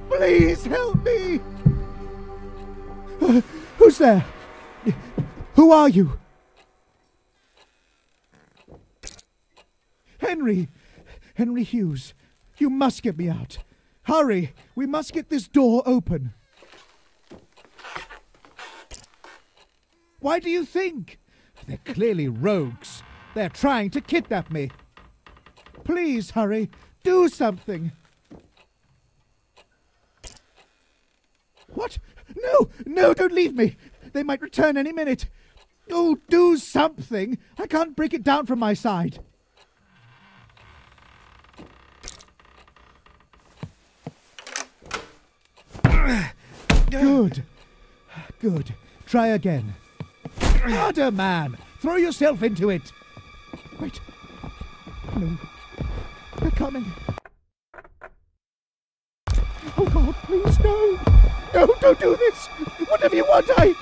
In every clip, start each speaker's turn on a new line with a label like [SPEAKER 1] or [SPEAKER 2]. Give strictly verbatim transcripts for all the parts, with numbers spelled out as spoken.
[SPEAKER 1] Please help me! Uh, who's there? Who are you? Henry! Henry Hughes, you must get me out. Hurry! We must get this door open. Why do you think? They're clearly rogues. They're trying to kidnap me. Please hurry. Do something. What? No! No, don't leave me! They might return any minute. Oh, do something! I can't break it down from my side. Good. Good. Try again. Harder, man! Throw yourself into it! Wait. No. They're coming. Oh, God, please, no! No, don't do this! Whatever you want, I...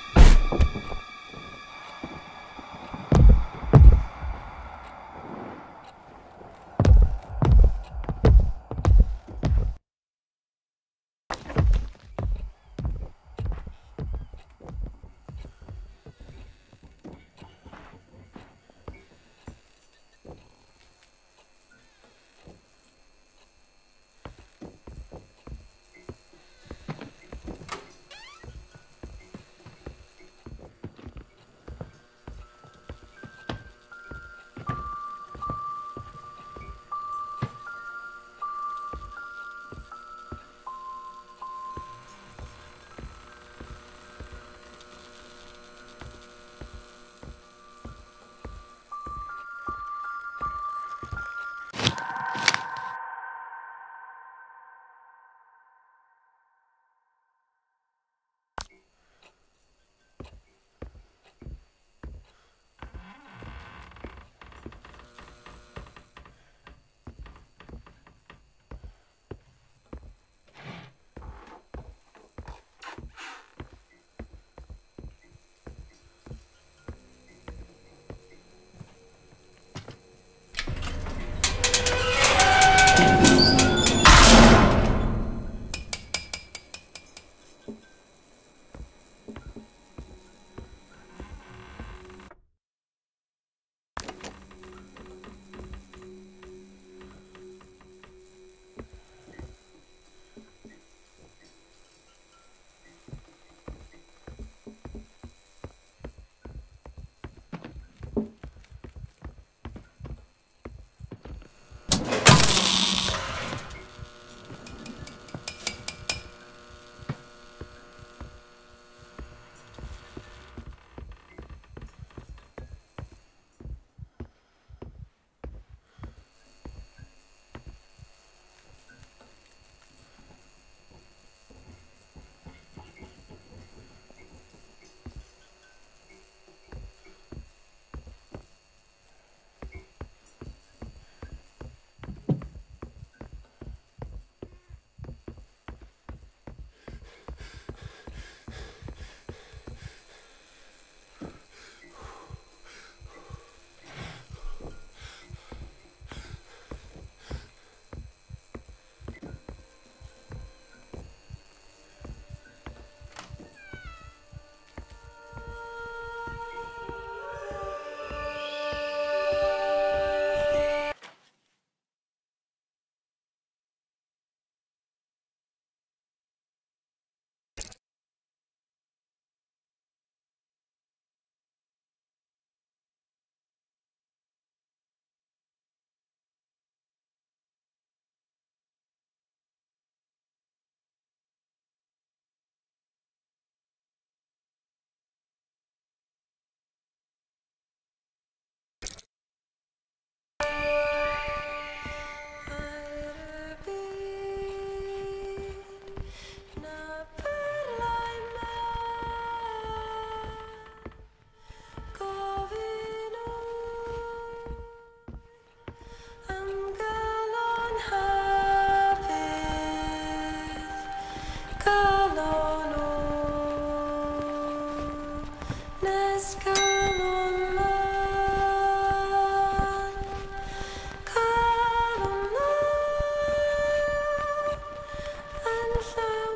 [SPEAKER 2] Answer.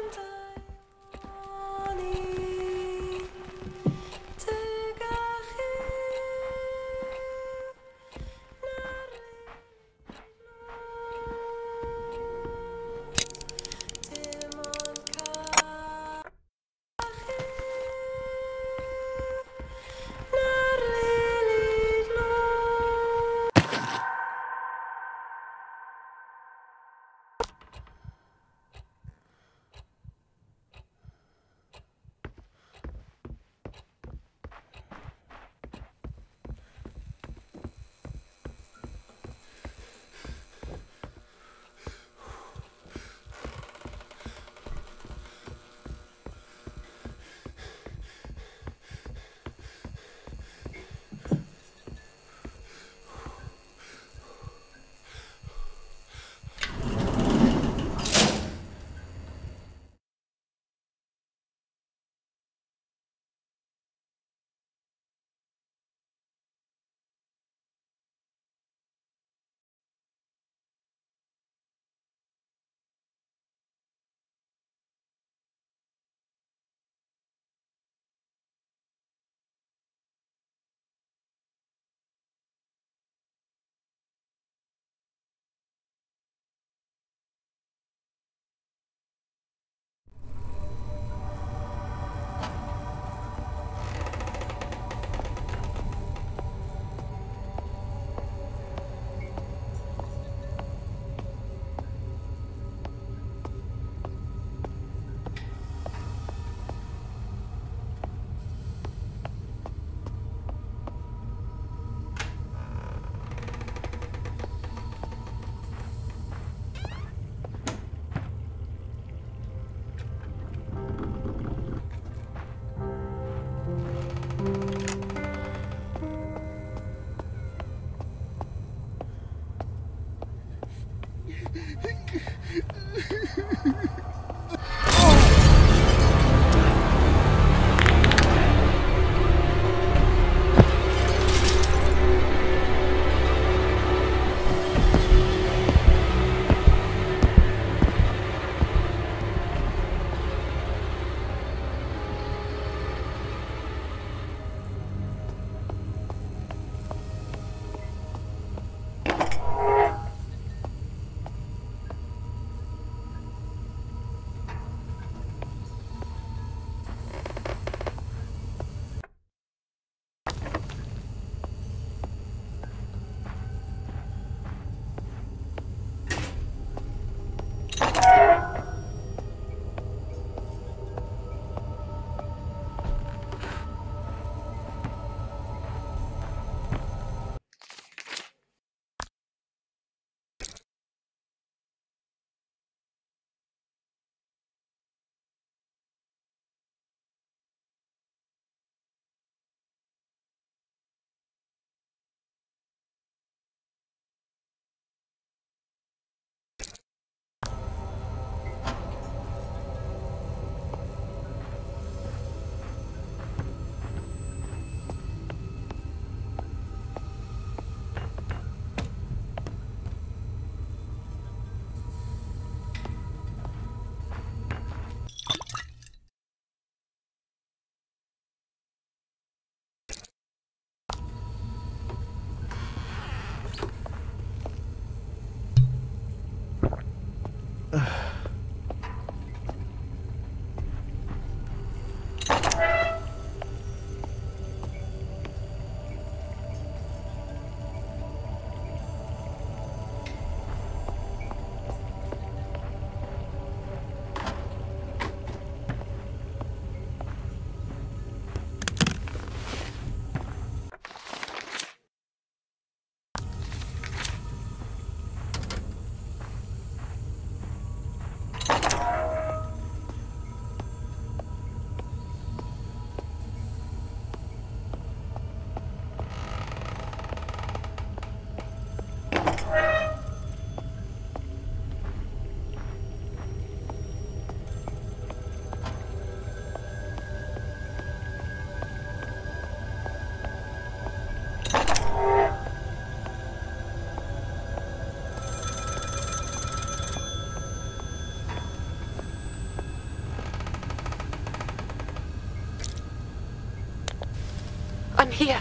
[SPEAKER 2] I'm here.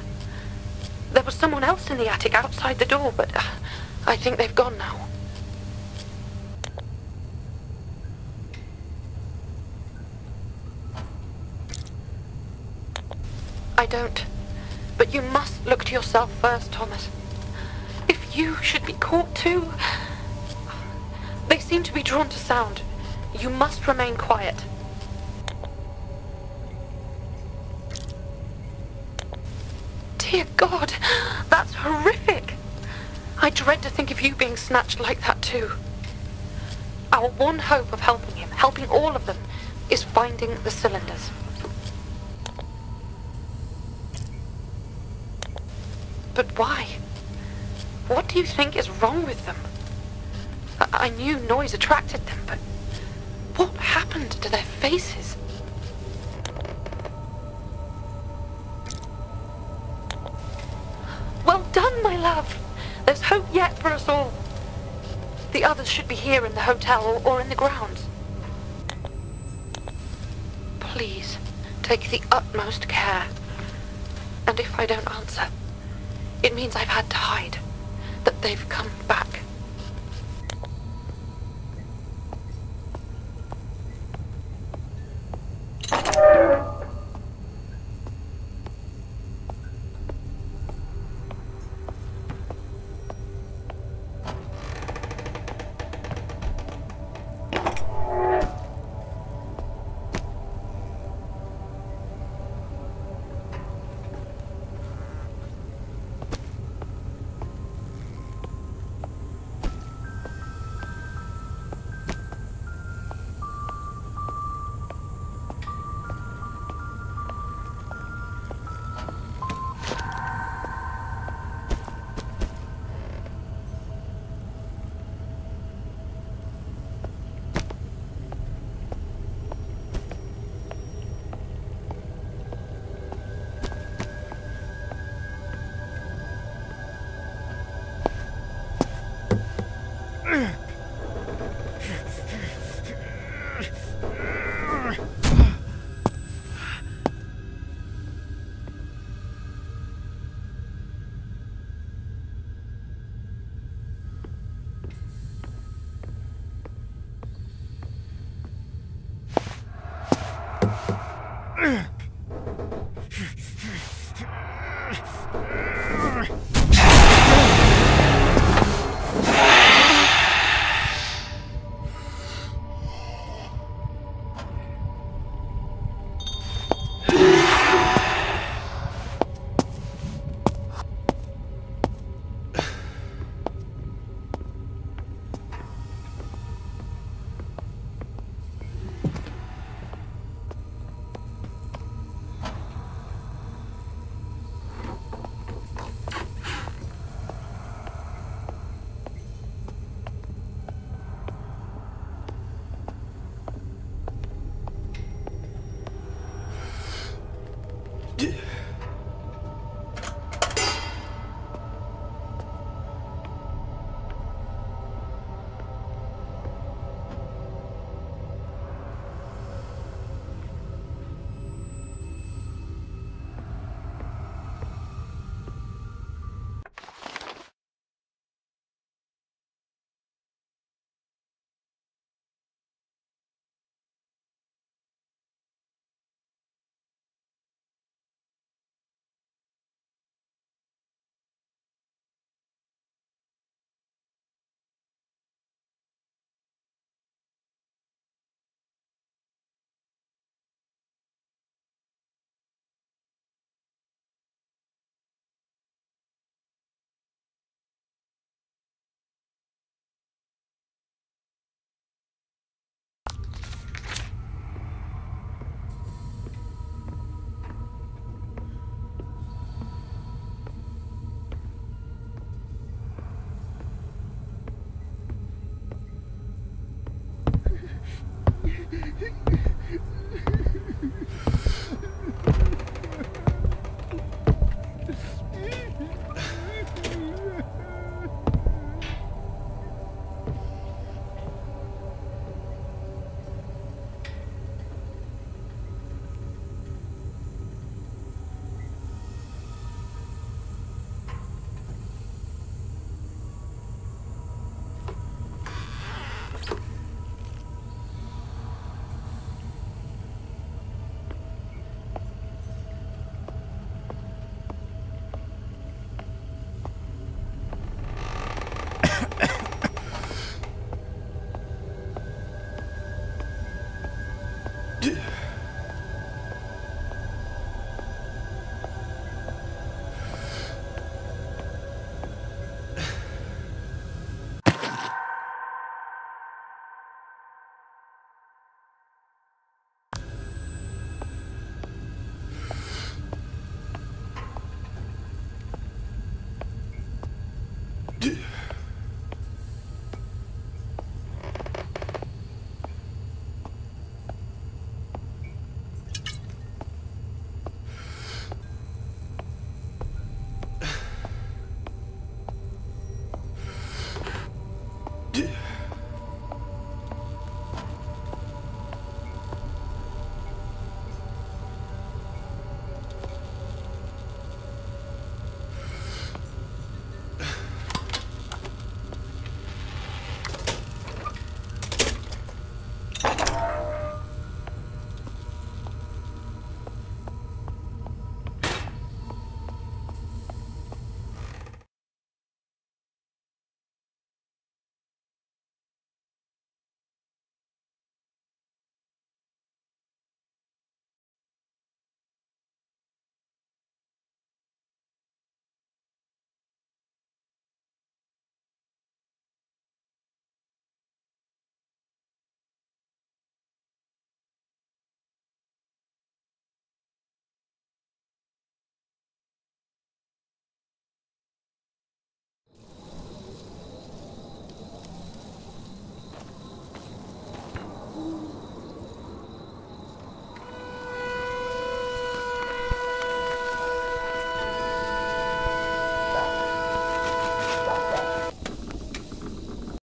[SPEAKER 2] There was someone else in the attic outside the door, but uh, I think they've gone now. I don't. But you must look to yourself first, Thomas. If you should be caught too... They seem to be drawn to sound. You must remain quiet. Dear God, that's horrific. I dread to think of you being snatched like that too. Our one hope of helping him, helping all of them, is finding the cylinders. But why? What do you think is wrong with them? I, I knew noise attracted them, but what happened to their faces? Well done, my love. There's hope yet for us all. The others should be here in the hotel or, or in the grounds. Please, take the utmost care. And if I don't answer, it means I've had to hide, that they've come back.